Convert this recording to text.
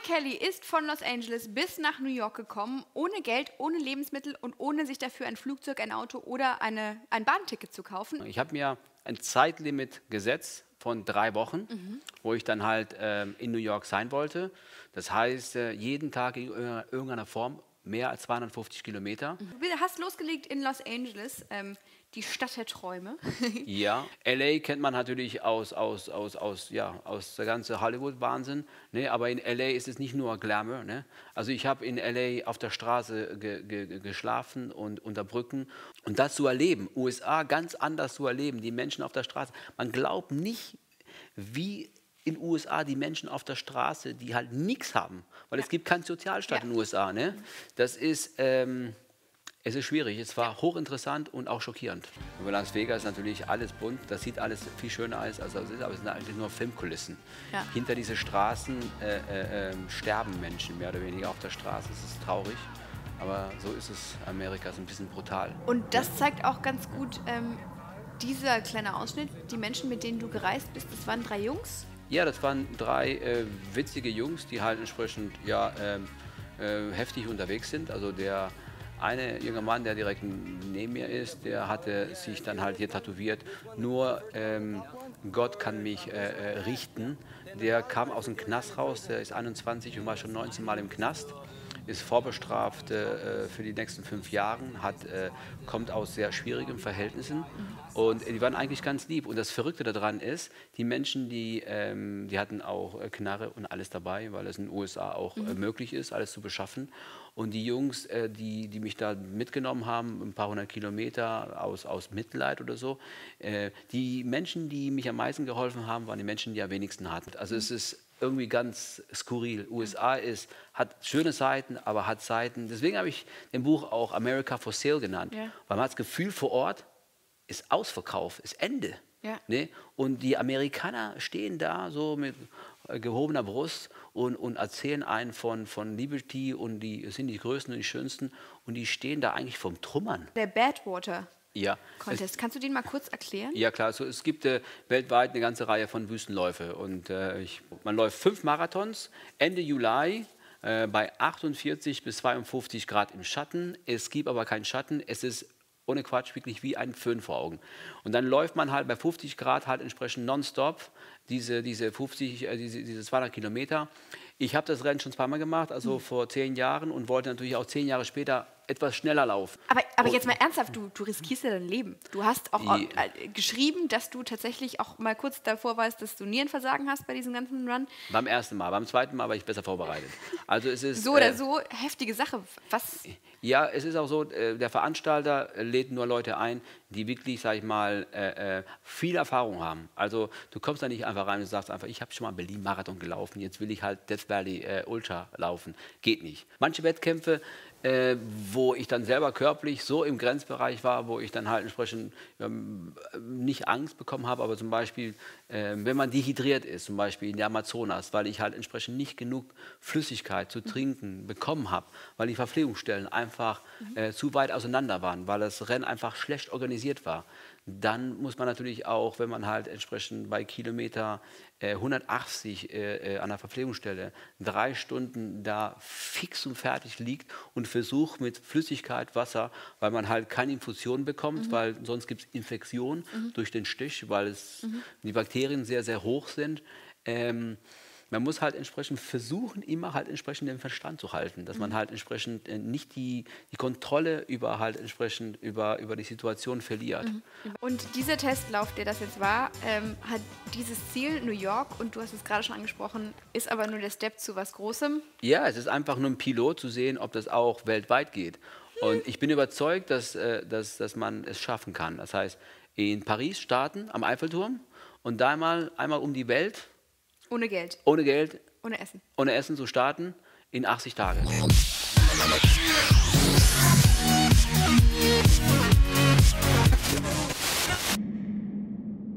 Kelly ist von Los Angeles bis nach New York gekommen, ohne Geld, ohne Lebensmittel und ohne sich dafür ein Flugzeug, ein Auto oder ein Bahnticket zu kaufen. Ich habe mir ein Zeitlimit gesetzt von 3 Wochen, wo ich dann halt in New York sein wollte. Das heißt, jeden Tag in irgendeiner Form mehr als 250 Kilometer. Du hast losgelegt in Los Angeles, die Stadt der Träume. Ja, LA kennt man natürlich aus der ganzen Hollywood-Wahnsinn. Ne? Aber in LA ist es nicht nur Glamour. Ne? Also ich habe in LA auf der Straße geschlafen und unter Brücken. Und das zu erleben, USA ganz anders zu erleben, die Menschen auf der Straße. Man glaubt nicht, wie in den USA die Menschen auf der Straße, die halt nichts haben. Weil es gibt keinen Sozialstaat in den USA. Ne? Das ist... Es ist schwierig, es war hochinteressant und auch schockierend. Über Las Vegas ist natürlich alles bunt, das sieht alles viel schöner aus, als es ist, aber es sind eigentlich nur Filmkulissen. Ja. Hinter diese Straßen sterben Menschen mehr oder weniger auf der Straße, es ist traurig, aber so ist es, Amerika ist ein bisschen brutal. Und das zeigt auch ganz gut dieser kleine Ausschnitt, die Menschen, mit denen du gereist bist, das waren 3 Jungs? Ja, das waren 3 witzige Jungs, die halt entsprechend heftig unterwegs sind, also der eine junge Mann, der direkt neben mir ist, der hatte sich dann halt hier tätowiert, nur Gott kann mich richten. Der kam aus dem Knast raus, der ist 21 und war schon 19 Mal im Knast, ist vorbestraft für die nächsten 5 Jahre, kommt aus sehr schwierigen Verhältnissen und die waren eigentlich ganz lieb. Und das Verrückte daran ist, die Menschen, die hatten auch Knarre und alles dabei, weil es in den USA auch möglich ist, alles zu beschaffen. Und die Jungs, die mich da mitgenommen haben, ein paar 100 Kilometer aus Mitleid oder so, die Menschen, die mich am meisten geholfen haben, waren die Menschen, die am wenigsten hatten. Also es ist irgendwie ganz skurril. USA hat schöne Seiten, aber hat Seiten. Deswegen habe ich dem Buch auch America for Sale genannt. Ja. Weil man hat das Gefühl, vor Ort ist Ausverkauf, ist Ende. Ja. Ne? Und die Amerikaner stehen da so mit gehobener Brust und erzählen einen von Liberty und die sind die Größten und die Schönsten und die stehen da eigentlich vom Trümmern. Der Badwater. Ja. Contest. Kannst du den mal kurz erklären? Ja klar, also es gibt weltweit eine ganze Reihe von Wüstenläufe und man läuft 5 Marathons Ende Juli bei 48 bis 52 Grad im Schatten. Es gibt aber keinen Schatten, es ist ohne Quatsch wirklich wie ein Föhn vor Augen. Und dann läuft man halt bei 50 Grad halt entsprechend nonstop diese 200 Kilometer. Ich habe das Rennen schon 2-mal gemacht, also vor 10 Jahren und wollte natürlich auch 10 Jahre später etwas schneller laufen. Aber jetzt mal ernsthaft, du riskierst ja dein Leben. Du hast auch geschrieben, dass du tatsächlich auch mal kurz davor warst, dass du Nierenversagen hast bei diesem ganzen Run. Beim ersten Mal, beim zweiten Mal war ich besser vorbereitet. Also es ist, so oder so, heftige Sache. Was? Ja, es ist auch so, der Veranstalter lädt nur Leute ein, die wirklich, sag ich mal, viel Erfahrung haben. Also du kommst da nicht einfach rein und sagst einfach, ich habe schon mal Berlin-Marathon gelaufen, jetzt will ich halt Death Valley Ultra laufen. Geht nicht. Manche Wettkämpfe, wo ich dann selber körperlich so im Grenzbereich war, wo ich dann halt entsprechend nicht Angst bekommen habe, aber zum Beispiel, wenn man dehydriert ist, zum Beispiel in der Amazonas, weil ich halt entsprechend nicht genug Flüssigkeit zu trinken bekommen habe, weil die Verpflegungsstellen einfach zu weit auseinander waren, weil das Rennen einfach schlecht organisiert war. Dann muss man natürlich auch, wenn man halt entsprechend bei Kilometer 180 an der Verpflegungsstelle 3 Stunden da fix und fertig liegt und versucht mit Flüssigkeit, Wasser, weil man halt keine Infusion bekommt, weil sonst gibt es Infektionen durch den Stich, weil die Bakterien sehr, sehr hoch sind. Man muss halt entsprechend versuchen, immer halt entsprechend den Verstand zu halten, dass man halt entsprechend nicht die Kontrolle über halt entsprechend über die Situation verliert. Und dieser Testlauf, der das jetzt war, hat dieses Ziel New York und du hast es gerade schon angesprochen, ist aber nur der Step zu was Großem. Ja, es ist einfach nur ein Pilot zu sehen, ob das auch weltweit geht. Und ich bin überzeugt, dass man es schaffen kann. Das heißt, in Paris starten, am Eiffelturm und da einmal um die Welt. Ohne Geld. Ohne Geld. Ohne Essen. Ohne Essen zu starten in 80 Tagen.